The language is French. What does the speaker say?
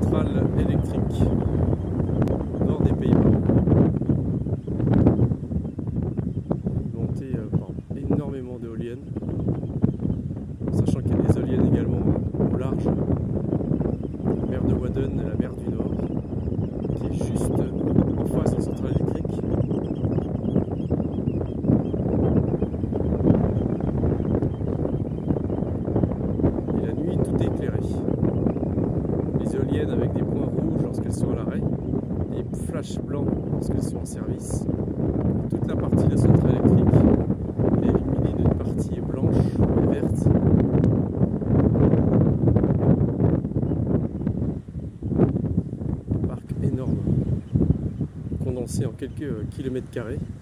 centrale électrique nord des Pays-Bas, alimentée par énormément d'éoliennes, sachant qu'il y a des éoliennes également au large, la mer de Wadden et la mer du Nord, qui est juste en face de la centrale électrique. Et la nuit, tout est éclairé. Les éoliennes avec des points rouges lorsqu'elles sont à l'arrêt, des flashs blancs lorsqu'elles sont en service. Toute la partie de la centrale électrique est illuminée d'une partie blanche et verte. Un parc énorme, condensé en quelques kilomètres carrés.